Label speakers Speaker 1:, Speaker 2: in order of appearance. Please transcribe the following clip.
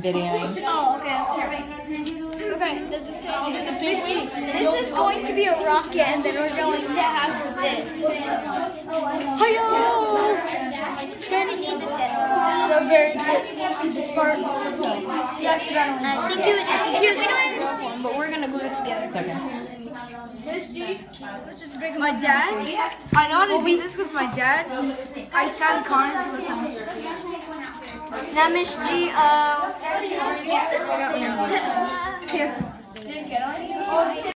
Speaker 1: videoing.
Speaker 2: Oh, okay. Okay, this is going to be a rocket, and then we're going to have this.
Speaker 1: Hiyo!
Speaker 2: Turning to the tip.
Speaker 1: We're very this part also.
Speaker 2: I think you can find this one, but we're gonna glue it together.
Speaker 1: It's okay.
Speaker 2: My dad, I know how to do this with my dad. I started cons with him. Now, Miss G, here.